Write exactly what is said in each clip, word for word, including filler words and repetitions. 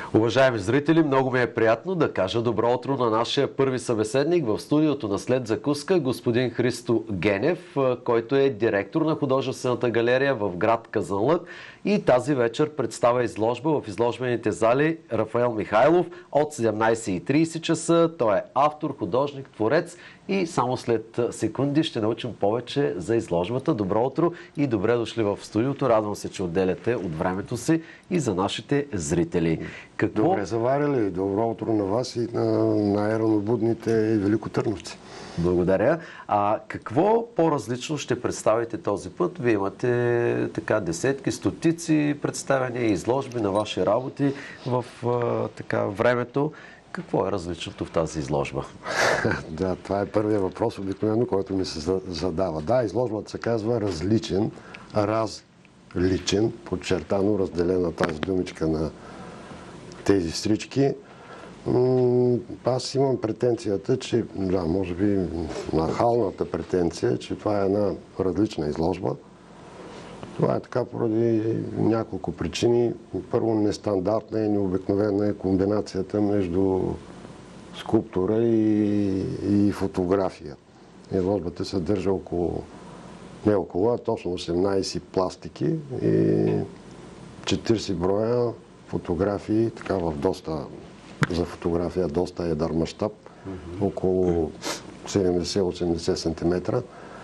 Уважаеми зрители, много ми е приятно да кажа добро утро на нашия първи събеседник в студиото на След закуска, господин Христо Генев, който е директор на художествената галерия в град Казанлък и тази вечер представя изложба в изложбените зали Рафаел Михайлов от седемнайсет и трийсет часа. Той е автор, художник, творец и само след секунди ще научим повече за изложбата. Добро утро и добре дошли в студиото. Радвам се, че отделяте от времето си и за нашите зрители. Какво... Добре заварили. Добро утро на вас и на, на еранобудните и великотърновци. Благодаря. А какво по-различно ще представите този път? Вие имате така десетки, стотици представяния и изложби на ваши работи в а, така времето. Какво е различното в тази изложба? Да, това е първият въпрос, обикновено, който ми се задава. Да, изложбата се казва различен, различен, подчертано, разделена тази думичка на тези стрички. Аз имам претенцията, че, да, може би нахалната претенция, че това е една различна изложба. Това е така поради няколко причини. Първо, нестандартна и необикновена е комбинацията между скулптура и, и фотография. Изложбата съдържа около, не около, а точно осемнайсет пластики и четирийсет броя фотографии, така в доста, за фотография доста едър мащаб, mm-hmm. около седемдесет-осемдесет сантиметра.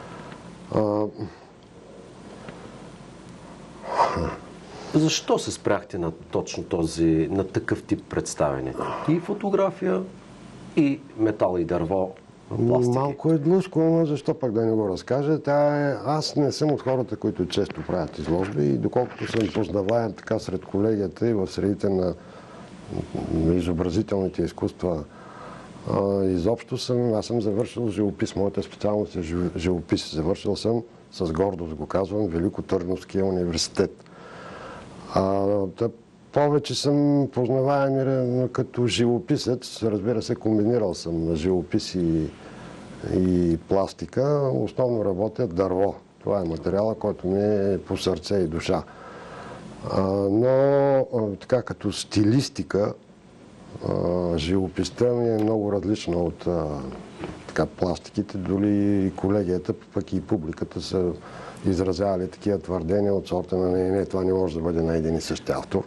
Защо се спряхте на точно този, на такъв тип представяне? И фотография, и метал и дърво, пластики? Малко е длъжко, но защо пък да не го разкажа? Тя е... Аз не съм от хората, които често правят изложби и доколкото съм познаваем така сред колегията и в средите на изобразителните изкуства, а, изобщо съм, аз съм завършил живопис, моята специалност е живопис. Завършил съм, с гордост го казвам, Великотърновския университет. А, да, повече съм познаваем като живописец, разбира се, комбинирал съм живопис и, и пластика. Основно работя дърво. Това е материала, който ми е по сърце и душа. А, но а, така като стилистика, а, живописта ми е много различна от а, така, пластиките. Дори и колегията, пък и публиката са изразявали такива твърдения от сорта на не, не, това не може да бъде на един и същи автор.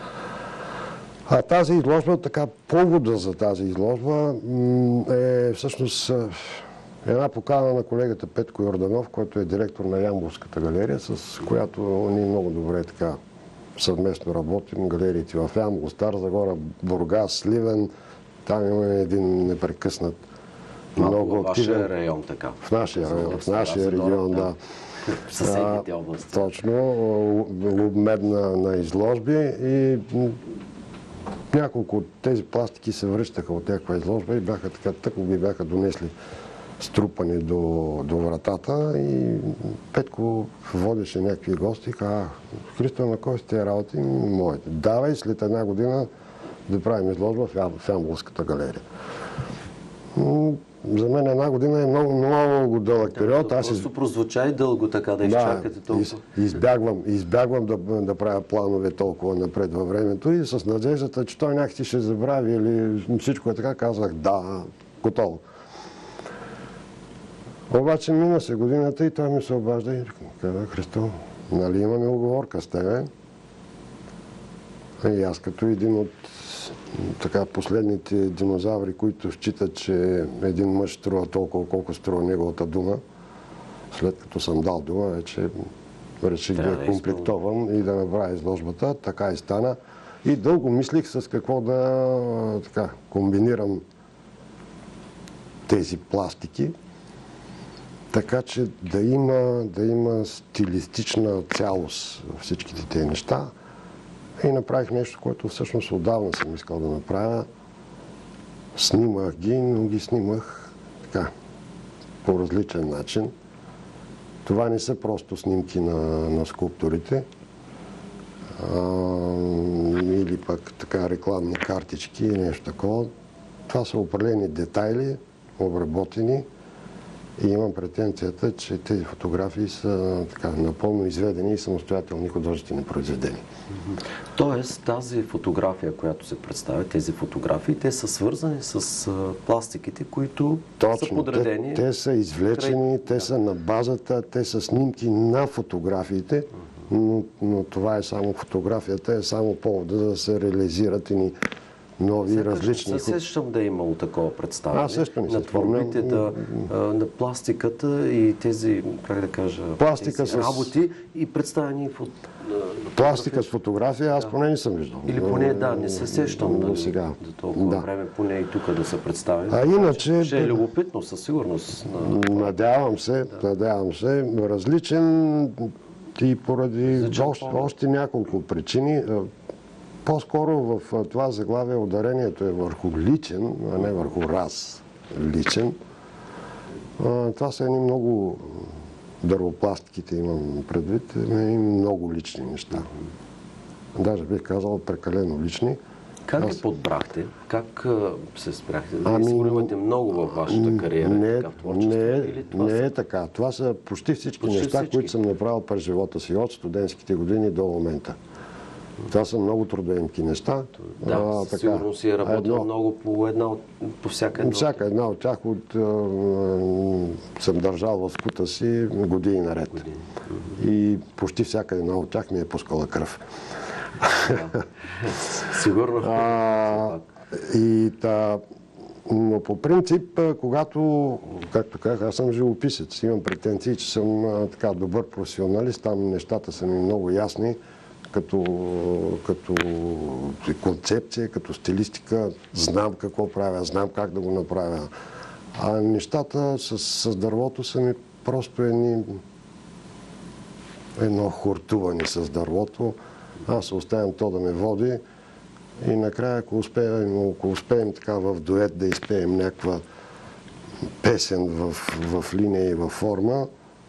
А тази изложба, така повода за тази изложба е всъщност една покана на колегата Петко Йорданов, който е директор на Ямболската галерия, с която ние много добре така съвместно работим. Галериите в Ямбол, Стара Загора, Бургас, Сливен. Там имаме един непрекъснат, много активен... В вашия район така? В нашия район, в нашия регион, да. В съседните области. Точно, обмен на, на изложби и няколко от тези пластики се връщаха от някаква изложба и бяха така, тъкмо ги бяха донесли струпани до, до вратата и Петко водеше някакви гости и каза: Христо, на кой сте работи? Моите. Давай след една година да правим изложба в Ямболската галерия. За мен една година е много, много дълъг период. Да, просто из... прозвуча и дълго така да изчакате да, толкова. Из, избягвам, избягвам да, да правя планове толкова напред във времето и с надеждата, че той някакси ще забрави или всичко е така, казах да, готово. Обаче мина се годината и той ми се обажда и каза: Христо, нали имаме уговорка с тебе? И аз като един от така последните динозаври, които считат, че един мъж струва толкова, колко струва неговата дума, след като съм дал дума, вече реших да я комплектовам и да направя изложбата. Така и стана. И дълго мислих с какво да така, комбинирам тези пластики, така че да има, да има стилистична цялост във всичките тези неща. И направих нещо, което всъщност отдавна съм искал да направя. Снимах ги, но ги снимах така, по различен начин. Това не са просто снимки на, на скулптурите, а, или пък така рекламни картички и нещо такова. Това са определени детайли, обработени И имам претенцията, че тези фотографии са така, напълно изведени и самостоятелни художествени произведения. Тоест, тази фотография, която се представя, тези фотографии, те са свързани с а, пластиките, които Точно, са подредени. Те, те са извлечени, край... те са на базата, те са снимки на фотографиите, но, но това е само фотографията, е само повода да се реализират и ни нови, Сякаш различни... не се сещам да е имало такова представяне. Аз също не се на творбите, спомням. да, на пластиката и тези, как да кажа, Пластика тези с... работи и представени в Пластика с фотография, аз поне не съм виждал. Или поне, да, не се сещам до да, сега. за толкова Да. време, поне и тук да се представи. А иначе... Ще е любопитно, със сигурност. Надявам се, да. надявам се. Различен и поради още, още няколко причини. По-скоро в това заглавие ударението е върху личен, а не върху раз личен. Това са едни много, дървопластиките имам предвид, едни много лични неща. Даже бих казал прекалено лични. Как Аз... ги подбрахте? Как се спряхте? Ами... Сигурно имате много във вашата кариера, не, така, в творчество. не, Или това не са... е така. Това са почти всички почти неща, всички. които съм направил през живота си, от студентските години до момента. Това са много трудоемки неща. Да, а, със така, сигурно си е работил едно, много по, една, по всяка една. всяка една от тях от, а, съм държал в скута си години наред. Години. И почти всяка една от тях ми е пускала кръв. Да. Сигурно. А, и та, но по принцип, когато, както казах, аз съм живописец, имам претенции, че съм а, така добър професионалист, там нещата са ми много ясни, като, като концепция, като стилистика, знам какво правя, знам как да го направя. А нещата с, с дървото са ми просто едни, едно хортуване с дървото. Аз се оставям то да ме води и накрая, ако успеем, ако успеем така в дует да изпеем някаква песен в, в линия и в форма,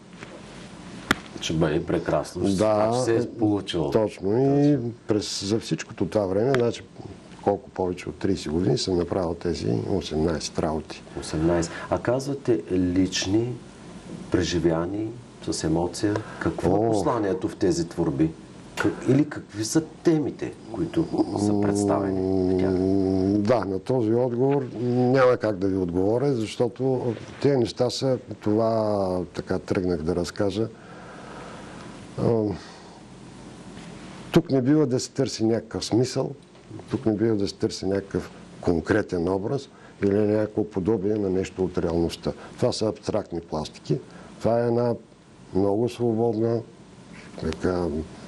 ще бъде прекрасно. да, ще се е получило. Точно. И през, за всичкото това време, значи колко повече от трийсет години съм направил тези осемнайсет работи. осемнайсет. А казвате лични, преживяни, с емоция. Какво е посланието в тези творби? Как, или какви са темите, които са представени в тях? Да, на този отговор няма как да ви отговоря, защото тези неща са, това така тръгнах да разкажа. Тук не бива да се търси някакъв смисъл, тук не бива да се търси някакъв конкретен образ или някакво подобие на нещо от реалността. Това са абстрактни пластики. Това е една много свободна, така,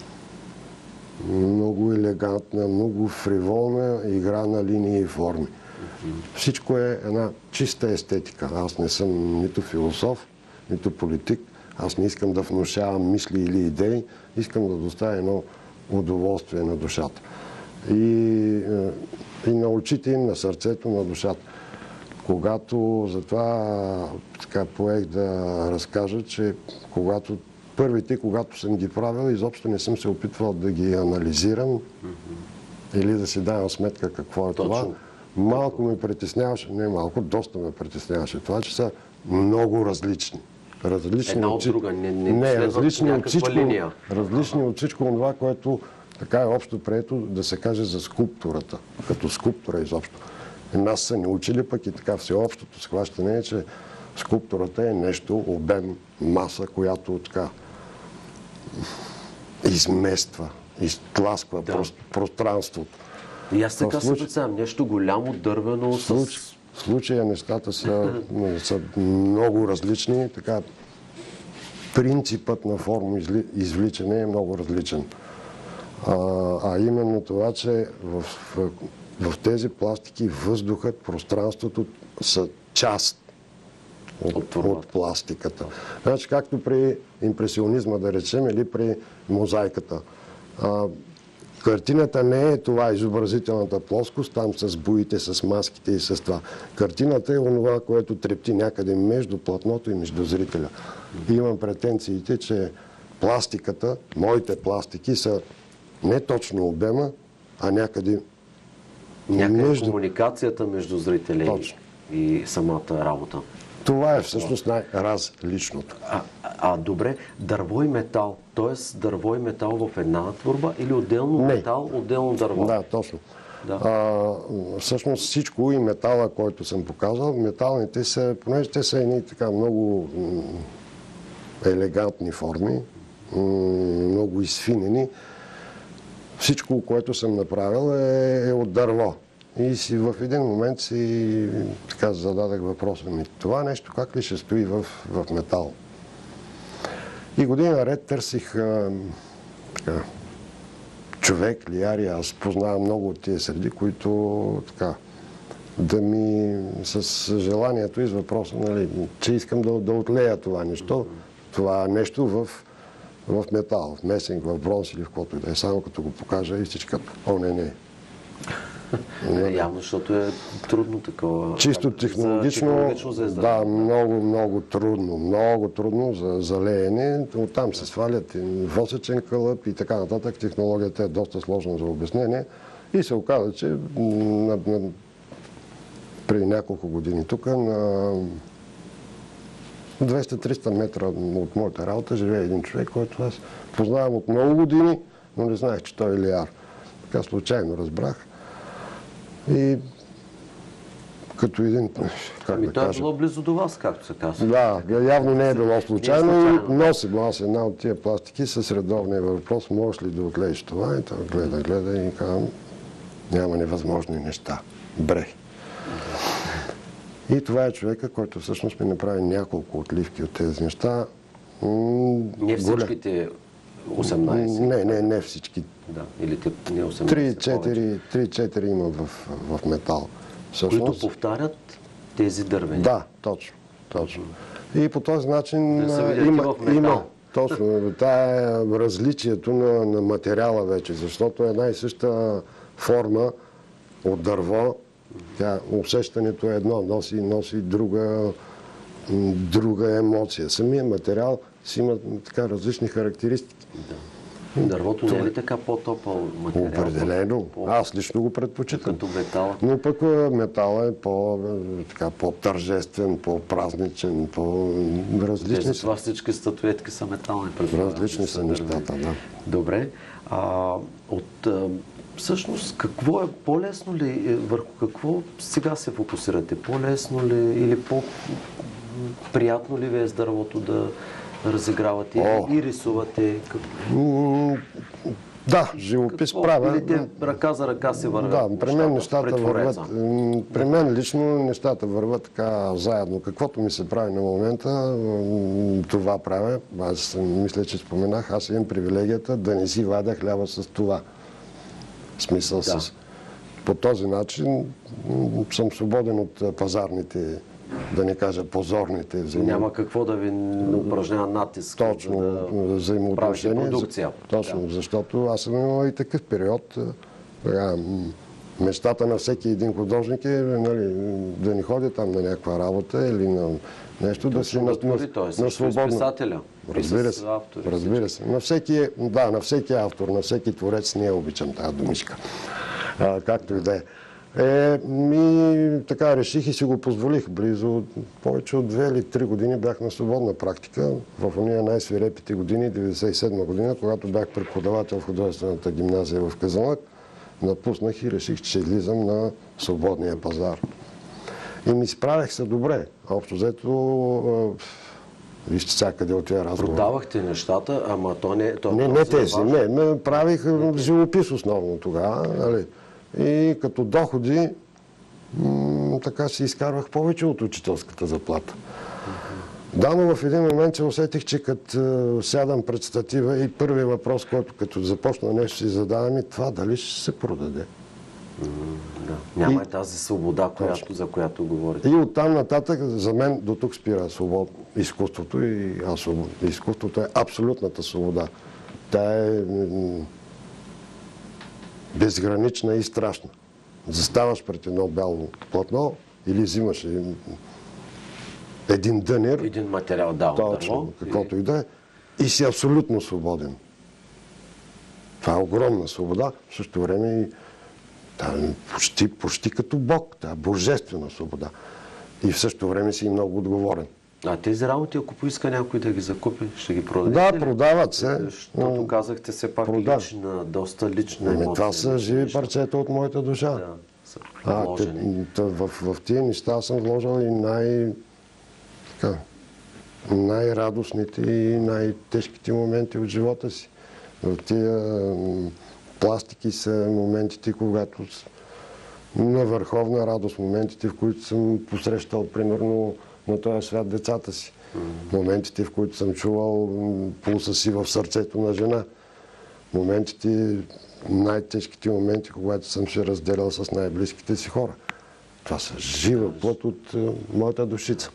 много елегантна, много фриволна игра на линии и форми. Всичко е една чиста естетика. Аз не съм нито философ, нито политик. Аз не искам да внушавам мисли или идеи. Искам да доставя едно удоволствие на душата. И, и на очите, и на сърцето, на душата. Когато, затова така поех да разкажа, че когато първите, когато съм ги правил, изобщо не съм се опитвал да ги анализирам mm-hmm. или да си давам сметка какво е Точно. това. Малко ме притесняваше, не малко, доста ме притесняваше това, че са много различни. Различни Една от от, друга, не, не, не различни от всичко, линия. различни от всичко това, което така е общо прието да се каже за скулптурата, като скулптура изобщо. Нас са ни учили пък и така всеобщото схващане е, че скулптурата е нещо, обем, маса, която така измества, изтласква да. пространството. И аз така се представям, нещо голямо, дървено с... В случая нещата са, са много различни, така принципът на форма извличане е много различен. А, а именно това, че в, в, в тези пластики въздухът, пространството са част от, от, от пластиката. Значи, както при импресионизма, да речем, или при мозайката. А, картината не е това изобразителната плоскост, там с боите, с маските и с това. Картината е онова, което трепти някъде между платното и между зрителя. И имам претенциите, че пластиката, моите пластики са не точно обема, а някъде Някъде между... комуникацията между зрителя и, и самата работа. Това е всъщност най-различното. А, а добре, дърво и метал, т.е. дърво и метал в една творба или отделно Не. метал, отделно дърво? Да, точно. Да. А, всъщност всичко и метала, който съм показал, металните са, понеже те са едни така много м, елегантни форми, м, много изфинени, всичко, което съм направил е, е от дърво. И си в един момент си така зададах въпроса ми, това нещо как ли ще стои в, в метал? И година наред търсих а, така, човек, лияри, аз познавам много от тия среди, които така, да ми с желанието и с въпроса, нали, че искам да, да отлея това нещо, това нещо в, в метал, в месенг, в бронз или в каквото и да е. Само като го покажа и всички, о, не, не. Явно, защото е трудно такова. Чисто как, технологично, за, технологично за да, много, много трудно, много трудно за, за леене. Оттам се свалят и восъчен кълъп и така нататък. Технологията е доста сложна за обяснение. И се оказа, че на, на, преди няколко години тук на двеста-триста метра от моята работа живее един човек, който аз познавам от много години, но не знаех, че той е лияр. Така случайно разбрах. И като един, как Ами да той е кажа... било близо до вас, както се казва. Да, явно не е било случайно. Не е случайно. И носим аз една от тия пластики с редовния въпрос, можеш ли да отлееш това? И той гледа, гледа и казвам, няма невъзможни неща. Брех. И това е човека, който всъщност ми направи няколко отливки от тези неща. Не всичките осемнайсет. Не, не, не всички. Да, или те не осемнайсет. три-четири има в, в метал. Всъщност, които повтарят тези дървени. Да, точно. точно. И по този начин да има, има точно тая различието на, на материала вече, защото една и съща форма от дърво, тя, усещането е едно, носи, носи друга, друга емоция. Самия материал си има така различни характеристики. Да. Дървото не е ли така по-топъл материал? Определено. По... Аз лично го предпочитам. Като метала. Но пък метала е по, така, по-тържествен, по-празничен, по-различни. Тези, това всички статуетки са метални. Различни са нещата, да. Добре. А, от, а, всъщност, какво е по-лесно ли, върху какво сега се фокусирате? По-лесно ли или по-приятно ли ви е с дървото да разигравате О. и рисувате? Да, живопис Какво? правя. Или те ръка за ръка се вървят? Да, при мен нещата върват. При мен лично нещата върват така заедно. Каквото ми се прави на момента, това правя. Аз мисля, че споменах, аз имам привилегията да не си вадя хляба с това. В смисъл да. с... По този начин съм свободен от пазарните, да не кажа позорните взаимодействия. Няма какво да ви упражнява натиск. Точно, да взаимоотношения. Продукция. Точно, да. защото аз съм имал и такъв период. Така, мечтата на всеки един художник е, нали, да не ходи там на някаква работа или на нещо, да си на, на, на свободно. Писателя. Разбира се, автори, разбира се. На всеки, да, на всеки автор, на всеки творец не обичам тази думичка. А, както и да е. Е, ми така реших и си го позволих. Близо повече от две или три години бях на свободна практика. В ония най-свирепите години, деветдесет и седма година, когато бях преподавател в художествената гимназия в Казанлък, напуснах и реших, че излизам на свободния пазар. И ми справях се добре. Общо взето, вижте всякъде от тия разговор. Продавахте нещата, ама то не... То не, не тези, не, не. Правих живопис основно тогава, нали. И като доходи, така си изкарвах повече от учителската заплата. Да, но в един момент се усетих, че като сядам пред статива и първият въпрос, който като започна нещо си задавам, и това дали ще се продаде. Да. Няма и тази свобода, която, за която говорите. И оттам нататък за мен до тук спира свобод, изкуството и аз свобод. Изкуството е абсолютната свобода. Тя е безгранична и страшна. Заставаш пред едно бяло платно или взимаш един дънер, един материал, да, точно, каквото и да е, и си абсолютно свободен. Това е огромна свобода, в същото време и почти, почти като Бог, това е божествена свобода. и в същото време си и много отговорен. А тези работи, ако поиска някой да ги закупи, ще ги продаде? Да, продават се. Защото казахте все пак продав... лична, доста лична емоция. Това са живи парчета от моята душа. Да, са а, те, в, в тия неща съм вложил и най... Така, най-радостните и най-тежките моменти от живота си. В тия пластики са моментите, когато на върховна радост, моментите, в които съм посрещал, примерно, на този свят децата си. Mm-hmm. Моментите, в които съм чувал пулса си в сърцето на жена. Моментите, най-тежките моменти, когато съм се разделял с най-близките си хора. Това са жива плът от uh, моята душица.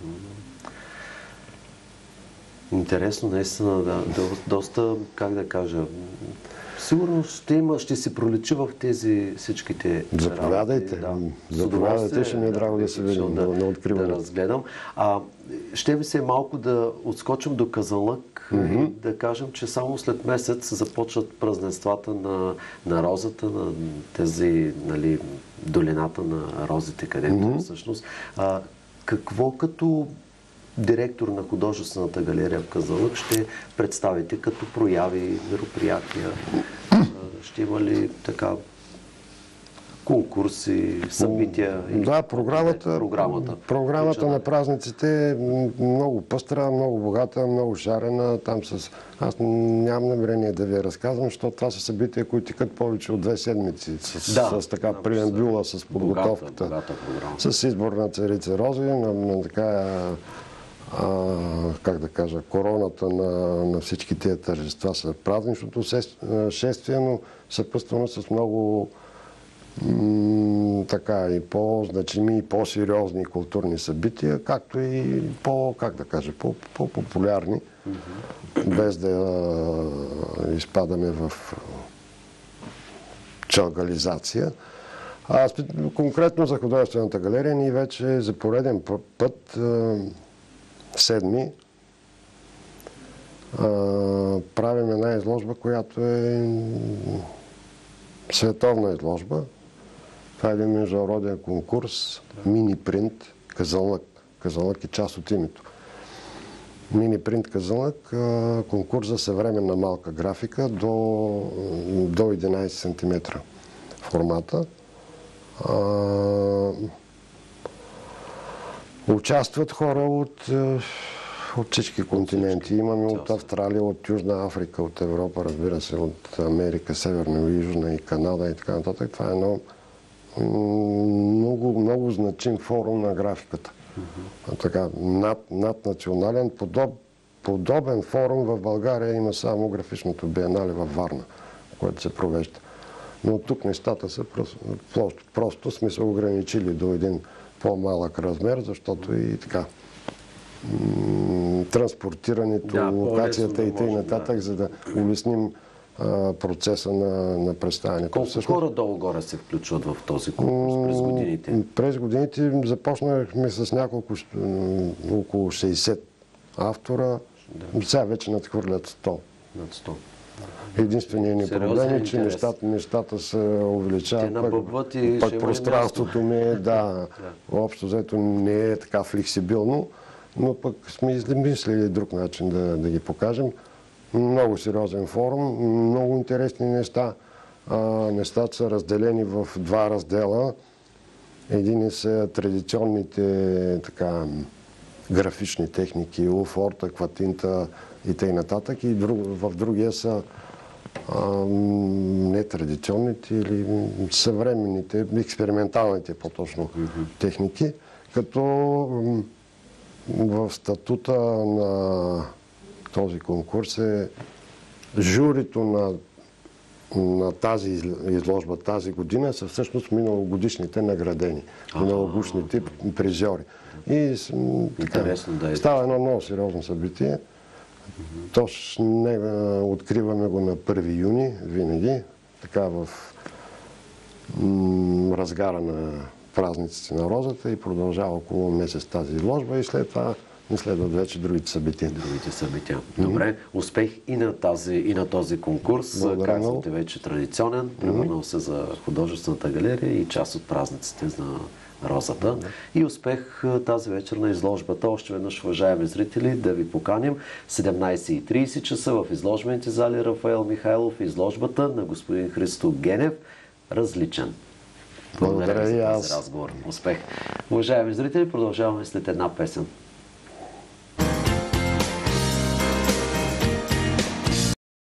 Интересно, наистина, да. Доста, как да кажа, сигурно ще има, ще се проличи в тези всичките Заповядайте. Да. Заповядайте, ще ми е драго да се видим, да, да, да разгледам. А, ще ми се малко да отскочим до Казанлък mm-hmm. и да кажем, че само след месец започват празненствата на, на розата, на тези, нали, долината на розите, където mm-hmm. всъщност. А, какво като директор на художествената галерия в Казанлък ще представите като прояви, мероприятия? Ще има ли така конкурси, събития? Да, програмата, програмата. програмата на празниците е много пъстра, много богата, много шарена. Там с... Аз нямам намерение да ви разказвам, защото това са събития, които тикат повече от две седмици. С, да, с така да, преамбюла, с подготовката, богата, богата с избор на царица Рози, на, на така... А, как да кажа, короната на, на всички тези тържества са празничното шествие, но съпътствано с много м, така и по-значими и по-сериозни културни събития, както и по, как да кажа, по-популярни, mm-hmm. без да а, изпадаме в чалгализация. А конкретно за художествената галерия ние вече за пореден път а, седми а, правим една изложба, която е световна изложба. Това е един международен конкурс, мини принт Казанлък. Казанлък е част от името. Мини принт Казанлък, а, конкурс за съвременна малка графика до, до единайсет сантиметра формата. А, Участват хора от, от всички континенти. Имаме от Австралия, от Южна Африка, от Европа, разбира се, от Америка, Северна и Южна и Канада и така нататък. Това е едно много, много значим форум на графиката. Mm-hmm. Така, над, наднационален, подоб, подобен форум в България има само графичното биенале във Варна, което се провежда. Но тук нещата са просто, просто, просто сме се ограничили до един по-малък размер, защото и така транспортирането, да, локацията и т.н. нататък, да. За да улесним а, процеса на, на представянето. Колко Всъщност, хора долу-горе се включват в този конкурс през годините? През годините започнахме с няколко, около шейсет автора, да. Сега вече надхвърлят сто. Над сто. Единственият ни проблем е, че нещата, нещата се увеличават. Пък, и пък пространството ми е, да, общо взето не е така флексибилно, но пък сме измислили друг начин да, да ги покажем. Много сериозен форум, много интересни неща. А, нещата са разделени в два раздела. Един са традиционните така, графични техники, улфорт, акватинта и т.н. И друг, в другия са а, нетрадиционните или съвременните, експерименталните по-точно mm-hmm. техники, като в статута на този конкурс е журито на, на тази изложба тази година са всъщност миналогодишните наградени, миналогодишните призьори. И така, да става едно много сериозно събитие. Mm-hmm. Точно не, откриваме го на първи юни, винаги, така в м, разгара на празниците на розата и продължава около месец тази изложба и след това не следват вече другите събития. Другите събития. Mm-hmm. Добре, успех и на, тази, и на този конкурс. Казвате вече традиционен, превърнал mm-hmm. се за художествената галерия и част от празниците на розата. И успех тази вечер на изложбата. Още веднъж, уважаеми зрители, да ви поканим седемнайсет и трийсет часа в изложбените зали Рафаел Михайлов, изложбата на господин Христо Генев „Различен“. Благодаря ви за този разговор. Успех! Уважаеми зрители, продължаваме след една песен.